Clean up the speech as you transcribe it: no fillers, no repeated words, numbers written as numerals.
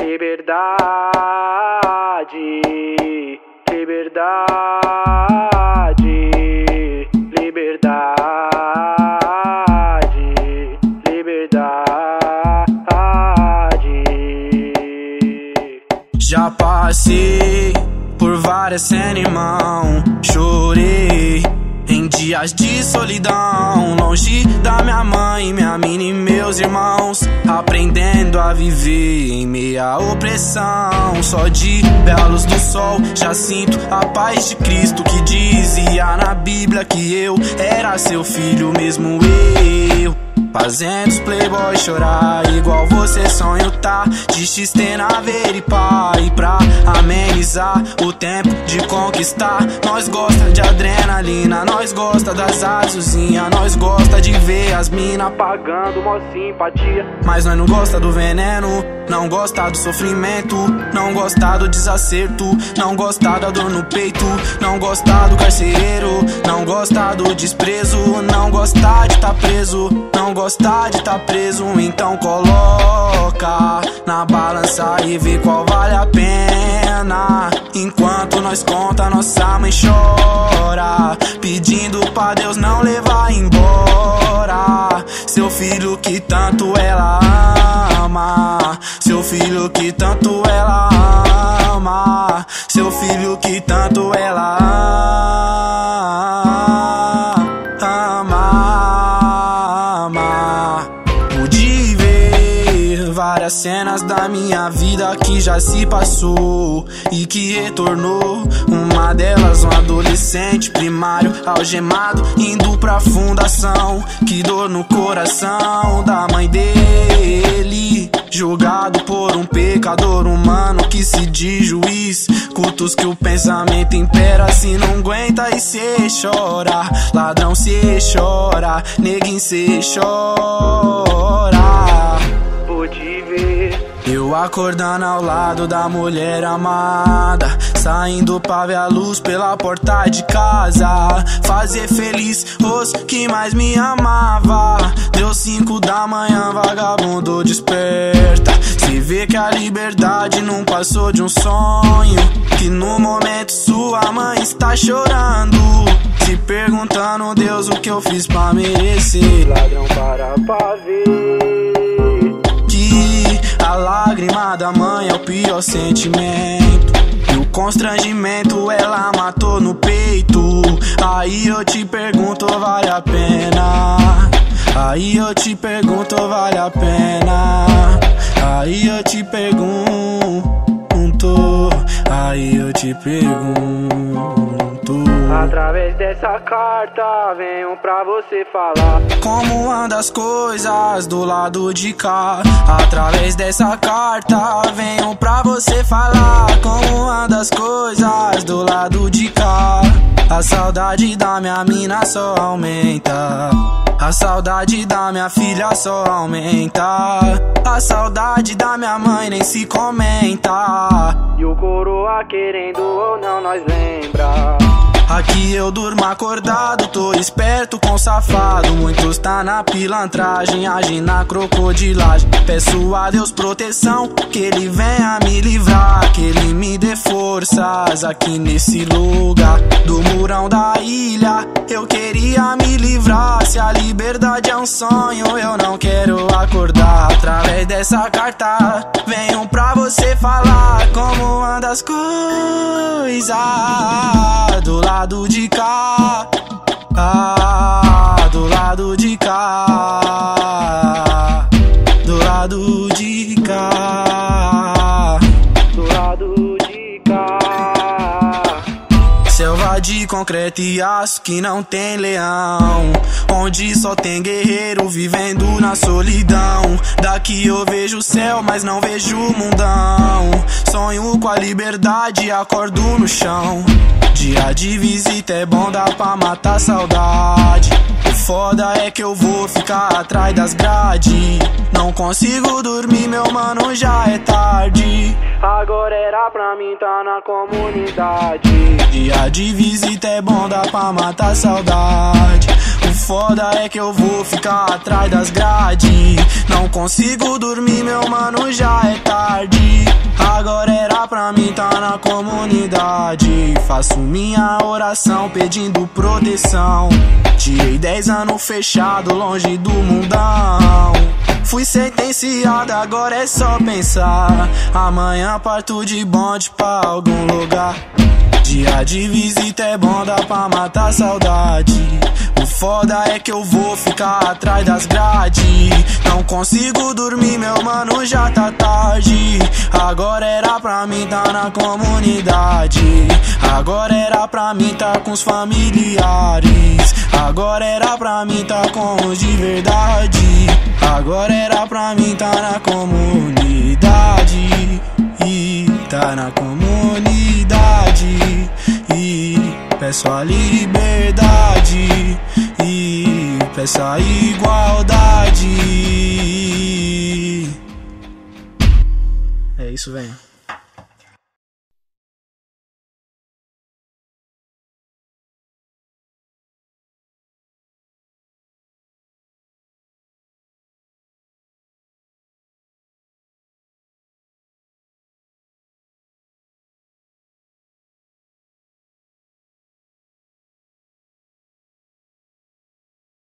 Liberdade, liberdade, liberdade, liberdade. Já passei por várias cenas, irmão. Chorei em dias de solidão, longe da minha mãe, minha mina e meus irmãos, aprendendo a viver em meia opressão. Só de ver a luz do sol já sinto a paz de Cristo, que dizia na Bíblia que eu era seu filho, mesmo eu fazendo os playboys chorar, igual você sonho tá de XT na ver e pá. E pra amenizar o tempo de conquistar, nós gosta de adrenalina, nós gosta das azulzinhas, nós gosta de ver as mina pagando mó simpatia. Mas nós não gosta do veneno, não gosta do sofrimento, não gosta do desacerto, não gosta da dor no peito, não gosta do carcereiro, não gosta do desprezo, não gosta de tá preso, não gosta de tá preso. Então coloca na balança e vê qual vale a pena. Enquanto nós conta, nossa mãe chora, pedindo pra Deus não levar embora seu filho que tanto ela ama, seu filho que tanto ela ama, seu filho que tanto ela ama. Pude ver várias cenas da minha vida que já se passou e que retornou. Uma delas, um adolescente primário algemado, indo pra fundação. Que dor no coração da mãe dele, julgado por um pecador humano que se diz juiz. Cultos que o pensamento impera, se não aguenta e cê chora. Ladrão cê chora, neguinho cê chora. Pude ver eu acordando ao lado da mulher amada, saindo pra ver a luz pela porta de casa, fazer feliz os que mais me amava. Deu 5 da manhã, vagabundo desperta. Se vê que a liberdade não passou de um sonho, que no momento sua mãe está chorando, se perguntando, Deus, o que eu fiz pra merecer. Ladrão para pra ver que a lágrima da mãe é o pior sentimento, e o constrangimento ela matou no peito. Aí eu te pergunto, vale a pena? Aí eu te pergunto, vale a pena? Aí eu te pergunto, aí eu te pergunto. Através dessa carta venho pra você falar como anda as coisas do lado de cá. Através dessa carta venho pra você falar como anda as coisas do lado de cá. A saudade da minha mina só aumenta, a saudade da minha filha só aumenta, a saudade da minha mãe nem se comenta. E o coroa querendo ou não nós lembra. Aqui eu durmo acordado, tô esperto com safado. Muitos tá na pilantragem, agem na crocodilagem. Peço a Deus proteção, que Ele venha me livrar, que Ele me dê forças aqui nesse lugar do murão da ilha. Eu queria me livrar, se a liberdade é um sonho, eu não quero acordar. Através dessa carta venho pra você falar como anda as coisas do lado de cá, do lado de cá, do lado de cá, do lado de cá. Selva de concreto e aço que não tem leão, onde só tem guerreiro vivendo na solidão. Daqui eu vejo o céu, mas não vejo o mundão. Sonho com a liberdade, acordo no chão. Dia de visita é bom, dá pra matar a saudade. O foda é que eu vou ficar atrás das grades. Não consigo dormir, meu mano, já é tarde. Agora era pra mim tá na comunidade. Dia de visita é bom, dá pra matar a saudade. O foda é que eu vou ficar atrás das grades. Não consigo dormir, meu mano, já é tarde. Agora era pra mim tá na comunidade. Faço minha oração pedindo proteção. Tirei 10 anos fechado, longe do mundão. Fui sentenciado, agora é só pensar. Amanhã parto de bonde pra algum lugar. Dia de visita é bom, dá pra matar a saudade. O foda é que eu vou ficar atrás das grades. Não consigo dormir, meu mano, já tá tarde. Agora era pra mim tá na comunidade. Agora era pra mim tá com os familiares. Agora era pra mim tá com os de verdade. Agora era pra mim tá na comunidade. E tá na comunidade. E peço a liberdade. E peço a igualdade. É isso, velho.